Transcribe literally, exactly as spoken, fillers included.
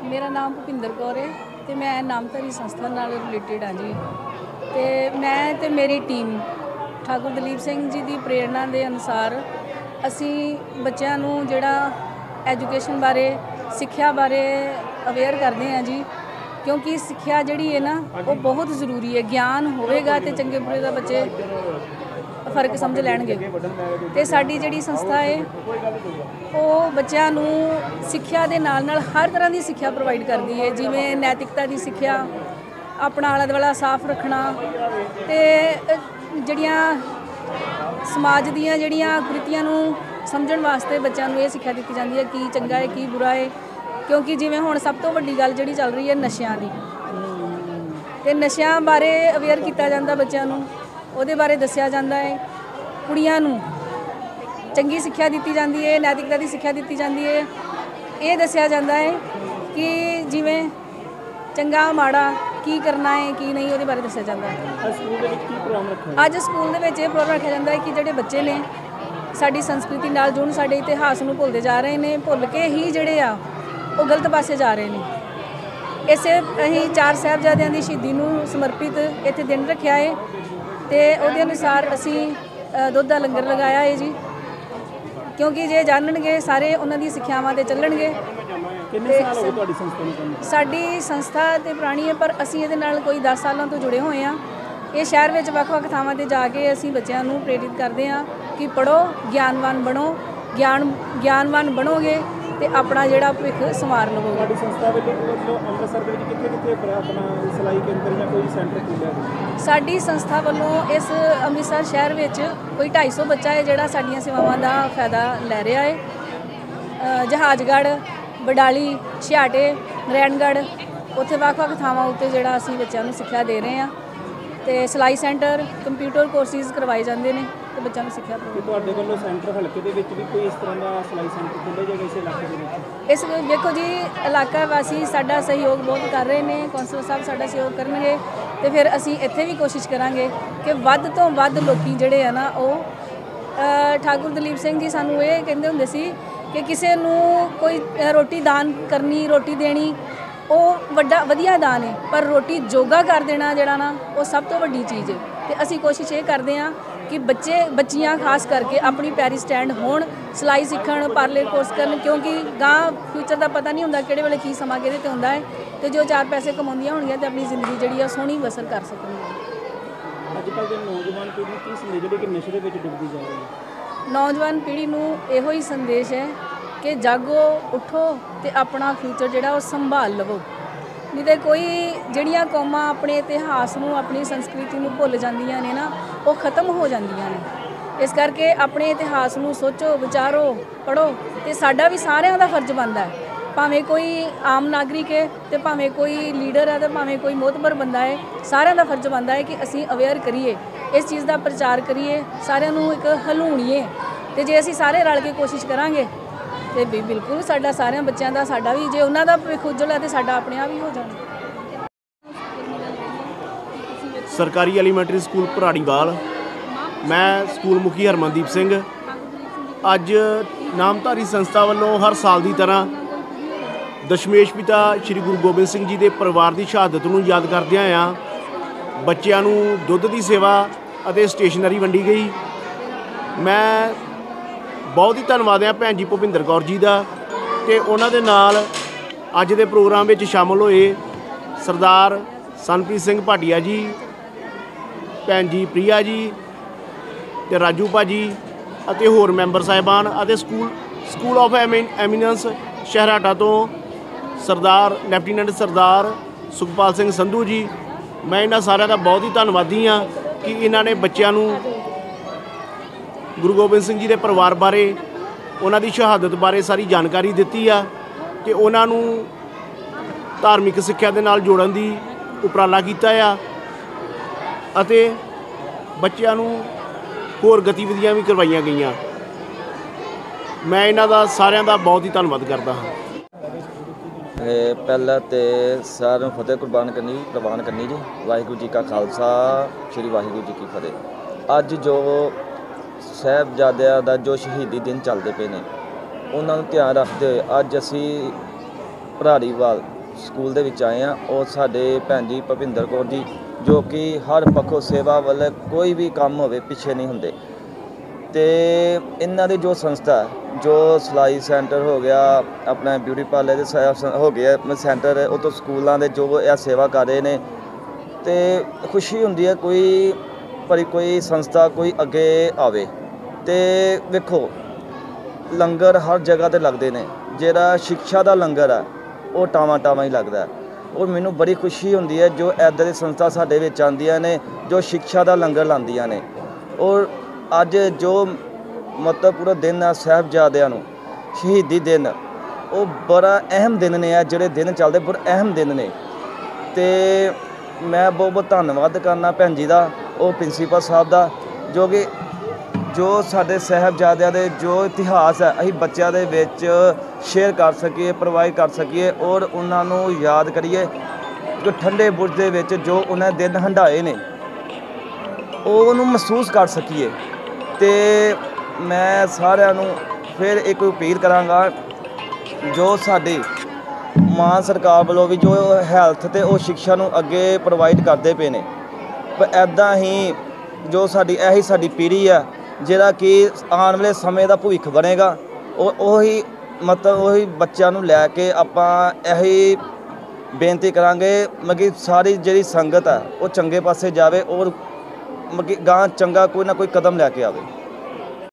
मेरा नाम भुपिंदर कौर है तो मैं नामधारी संस्था नाल रिलेटिड हाँ जी। तो मैं तो मेरी टीम ठाकुर दलीप सिंह जी की प्रेरणा के अनुसार असी बच्चों नूं जिहड़ा एजुकेशन बारे सिक्ख्या बारे अवेयर करते हैं जी, क्योंकि सिक्ख्या जिहड़ी है ना वो बहुत ज़रूरी है। ज्ञान होवेगा तो चंगे बुरे का बच्चे फर्क समझ लैणगे। तो साडी जिहड़ी संस्था है वो बच्चों नूं सिक्ख्या दे नाल नाल हर तरह की सिक्ख्या प्रोवाइड करती है, जिवें नैतिकता की सिक्ख्या, अपना आला दुआला साफ रखना, ते जिहड़ियां समाज दीयां जिहड़ियां कुरीतियां नूं समझण वास्ते बच्चों नूं ये सिक्ख्या दी जाती है कि चंगा है की बुरा है। क्योंकि जिवें हुण सब तो वड्डी गल जिहड़ी चल रही है नशियां दी, ते नशियां बारे अवेयर किया जाता बच्चों नूं, ਉਹਦੇ बारे दसिया जाता है। कुड़ियां नूं चंगी सिक्ख्या दी जाती है, नैतिकता की सिक्ख्या दी जाती है। ये दसिया जाता है कि जिवें चंगा माड़ा की करना है की नहीं, वो बारे दसिया जाता है। अज स्कूल दे विच ये प्रोग्राम रखा जाता है कि जिहड़े बच्चे ने साडी संस्कृति नाल जुड़न, साडे इतिहास नूं भुलदे जा रहे हैं, भुल के ही जिहड़े आ वो गलत पासे जा रहे हैं। इसे असीं चार साहिबजादियां दी शहीदी नूं समर्पित इत्थे दिन रखिया है, तो उहदे अनुसार असी दुध का लंगर लगाया है जी, क्योंकि जे जानणगे सारे उन्हां दी सिक्ख्यावां ते चलणगे। साडी संस्था तो पुरानी है, पर असी इहदे नाल कोई दस सालों तो जुड़े हुए हैं। ये शहर में वख-वख थावां ते जाके असी बच्चों नूं प्रेरित करते हैं कि पढ़ो, ज्ञानवान बनो, ज्ञान ज्ञानवान बनोगे तो अपना जिहड़ा भविख संवार लवोगे। साडी संस्था वालों इस अमृतसर शहर में कोई ढाई सौ बच्चा है जिहड़ा साडियां सेवावां दा फायदा लै रहा है। जहाजगढ़, बडाली, छियाटे, नारायणगढ़, उत्थे वख-वख थावां उत्ते जिहड़ा असीं बच्चों नूं सिक्ख्या दे रहे हैं। तो सिलाई सेंटर, कंप्यूटर कोर्सिस करवाए जाते हैं तो बच्चों को सिक्ख्या इस देखो जी इलाका वासी साडा सहयोग बहुत कर रहे हैं। कौंसलर साहब साडा सहयोग करनगे तो फिर असी इत्थे भी कोशिश करांगे कि वध तो वध लोकी जिहड़े है ना वो ठाकुर दलीप सिंह जी सानू ये कहंदे हुंदे सी कि किसी नूं कोई रोटी दान करनी, रोटी देनी वो वड्डा वधिया दान है, पर रोटी जोगा कर देना जिहड़ा ना वो सब तो वड्डी चीज़ है। तो असी कोशिश ये करते हैं कि बच्चे बच्चियां खास करके अपनी पैरी स्टैंड होण, सिलाई सीखण, पार्लर कोर्स करन, क्योंकि गां फ्यूचर का पता नहीं हुंदा किहड़े वेले की समा किहदे ते हुंदा है। तो जो चार पैसे कमाउंदियां होणगीआं तो अपनी जिंदगी जिहड़ी आ सोहणी बसर कर सकणगीआं। अजकल दे नौजवान पीढ़ी की संदेश जिहड़ी कि नशे दे विच डुबदी जा रही है, नौजवान पीढ़ी नूं इहो ही संदेश है कि जागो, उठो तो अपना फ्यूचर जिहड़ा वो संभाल लवो। नहीं तो कोई जिहड़ियां कौमां अपने इतिहास नूं, अपनी संस्कृति नूं भुल जांदियां ने ना, वो खत्म हो जांदियां ने। इस करके अपने इतिहास नूं सोचो, विचारो, पढ़ो। तो साडा भी सारिਆਂ दा फर्ज बनता है, भावें कोई आम नागरिक है तो भावें कोई लीडर है तो भावें कोई मोहतबर बंदा है, सारिਆਂ दा फर्ज बनता है कि असी अवेयर करिए, इस चीज़ का प्रचार करिए, सारिਆਂ नूं एक हलूणीए। तो जे असी सारे रल के कोशिश करांगे तो भी बिल्कुल साडा सारिਆਂ बच्चों का, साडा भी जे उन्हां दा भविख उज्जवल है तो साडा अपने आप ही हो जाना। सरकारी एलीमेंटरी स्कूल भराड़ीवाल, मैं स्कूल मुखी हरमनदीप सिंह। अज नामधारी संस्था वालों हर साल की तरह दशमेश पिता श्री गुरु गोबिंद सिंह जी के परिवार की शहादत नूं याद करदिआं आ बच्चों नूं दुध की सेवा और स्टेशनरी वंडी गई। मैं बहुत ही धन्नवाद है भैन जी भुपिंदर कौर जी का, कि उन्हां दे नाल अज दे प्रोग्राम में शामिल होए सरदार सनप्रीत सिंह भाटिया जी, भैन जी प्रिया जी ते राजू भाजी ਅਤੇ होर मैंबर साहिबान ਅਤੇ स्कूल स्कूल ऑफ एमिनेंस शहराटा तो सरदार लैफ्टिनेंट सरदार सुखपाल सिंह संधू जी। मैं इन्हां सारिਆਂ ਦਾ बहुत ही धन्नवादी हाँ कि इन्होंने बच्चों नूं गुरु गोबिंद सिंह जी के परिवार बारे, उन्हां दी शहादत बारे सारी जानकारी दी आ कि उन्हां नूं धार्मिक सिक्ख्या दे नाल जोड़न दी उपराला कीता आ अते बच्चों नूं होर गतिविधियां भी करवाईयां गईयां। मैं इन्हां दा सारिਆਂ ਦਾ बहुत ही धन्नवाद करदा हाँ। पहला तो सारिਆਂ ਨੂੰ फतेह कुर्बान करनी प्रवान करनी जी। वाहिगुरू जी का खालसा, श्री वाहिगुरू जी की फतेह। अज जो ਸਾਹਿਬਜ਼ਾਦਿਆਂ ਦਾ जो शहीदी दिन चलते पे ने, उन्होंने ध्यान रखते हुए अज असी भराड़ीवाल ਸਕੂਲ ਦੇ ਵਿੱਚ ਆਏ ਆ, ਉਹ ਸਾਡੇ ਭੈਣ ਜੀ ਭੁਪਿੰਦਰ ਕੌਰ ਜੀ, ਜੋ ਕਿ ਹਰ ਪੱਖੋਂ ਸੇਵਾ ਵੱਲ ਕੋਈ ਵੀ ਕੰਮ ਹੋਵੇ ਪਿੱਛੇ ਨਹੀਂ ਹੁੰਦੇ। ਤੇ ਇਹਨਾਂ ਦੀ ਜੋ ਸੰਸਥਾ ਜੋ ਸਿਲਾਈ ਸੈਂਟਰ ਹੋ ਗਿਆ, ਆਪਣਾ ਬਿਊਟੀ ਪਾਰਲਰ ਦੇ ਸ- ਹੋ ਗਿਆ ਸੈਂਟਰ, ਉਹ ਤੋਂ ਸਕੂਲਾਂ ਦੇ ਜੋ ਇਹ ਸੇਵਾ ਕਰ ਰਹੇ ਨੇ, ਤੇ ਖੁਸ਼ੀ ਹੁੰਦੀ ਹੈ ਕੋਈ ਪਰ ਕੋਈ ਸੰਸਥਾ ਕੋਈ ਅੱਗੇ ਆਵੇ। ਤੇ ਵੇਖੋ ਲੰਗਰ ਹਰ ਜਗ੍ਹਾ ਤੇ ਲੱਗਦੇ ਨੇ, ਜਿਹੜਾ ਸਿੱਖਿਆ ਦਾ ਲੰਗਰ ਹੈ ਉਹ ਟਾਵਾਂ ਟਾਵਾਂ ਹੀ ਲੱਗਦਾ ਹੈ। ਔਰ ਮੈਨੂੰ ਬੜੀ ਖੁਸ਼ੀ ਹੁੰਦੀ ਹੈ ਜੋ ਇੱਦਾਂ ਦੀ ਸੰਸਥਾ ਸਾਡੇ ਵਿੱਚ ਆਉਂਦੀਆਂ ਨੇ, ਜੋ ਸਿੱਖਿਆ ਦਾ ਲੰਗਰ ਲਾਉਂਦੀਆਂ ਨੇ। ਔਰ ਅੱਜ ਜੋ ਮਤਲਬ ਪੂਰਾ ਦਿਨ ਆ ਸਾਹਿਬਜ਼ਾਦਿਆਂ ਨੂੰ ਸ਼ਹੀਦੀ ਦਿਨ, ਉਹ ਬੜਾ ਅਹਿਮ ਦਿਨ ਨੇ, ਆ ਜਿਹੜੇ ਦਿਨ ਚੱਲਦੇ ਬੜੇ ਅਹਿਮ ਦਿਨ ਨੇ। ਤੇ ਮੈਂ ਬਹੁਤ ਬਹੁਤ ਧੰਨਵਾਦ ਕਰਨਾ ਭੈਣ ਜੀ ਦਾ, ਉਹ ਪ੍ਰਿੰਸੀਪਲ ਸਾਹਿਬ ਦਾ, ਜੋ ਕਿ ਜੋ ਸਾਡੇ ਸਾਹਿਬਜ਼ਾਦਿਆਂ ਦੇ ਜੋ ਇਤਿਹਾਸ ਹੈ ਅਸੀਂ ਬੱਚਿਆਂ ਦੇ ਵਿੱਚ ਸ਼ੇਅਰ ਕਰ ਸਕੀਏ, ਪ੍ਰੋਵਾਈਡ ਕਰ ਸਕੀਏ, ਔਰ ਉਹਨਾਂ ਨੂੰ ਯਾਦ ਕਰੀਏ ਜੋ ਠੰਡੇ ਬੁਰਜ ਦੇ ਵਿੱਚ ਜੋ ਉਹਨਾਂ ਦਿਨ ਹੰਢਾਏ ਨੇ ਉਹ ਉਹਨੂੰ ਮਹਿਸੂਸ ਕਰ ਸਕੀਏ। ਤੇ ਮੈਂ ਸਾਰਿਆਂ ਨੂੰ ਫਿਰ ਇੱਕ ਅਪੀਲ ਕਰਾਂਗਾ, ਜੋ ਸਾਡੀ ਮਾਨ ਸਰਕਾਰ ਵੱਲੋਂ ਵੀ ਜੋ ਹੈਲਥ ਤੇ ਉਹ ਸਿੱਖਿਆ ਨੂੰ ਅੱਗੇ ਪ੍ਰੋਵਾਈਡ ਕਰਦੇ ਪਏ ਨੇ, ਪਰ ਇੱਦਾਂ ਹੀ ਜੋ ਸਾਡੀ ਇਹੀ ਸਾਡੀ ਪੀੜ੍ਹੀ ਆ ਜਿਹੜਾ ਕਿ ਆਉਣ ਵਾਲੇ ਸਮੇਂ ਦਾ ਭਵਿੱਖ ਬਣੇਗਾ, ਉਹ ਉਹੀ ਮਤਲਬ ਉਹੀ ਬੱਚਿਆਂ ਨੂੰ ਲੈ ਕੇ ਆਪਾਂ ਇਹੀ ਬੇਨਤੀ ਕਰਾਂਗੇ ਮਤਲਬ ਕਿ ਸਾਰੀ ਜਿਹੜੀ ਸੰਗਤ ਹੈ ਉਹ ਚੰਗੇ ਪਾਸੇ ਜਾਵੇ, ਔਰ ਮਤਲਬ ਕਿ ਗਾਂ ਚੰਗਾ ਕੋਈ ਨਾ ਕੋਈ ਕਦਮ ਲੈ ਕੇ ਆਵੇ।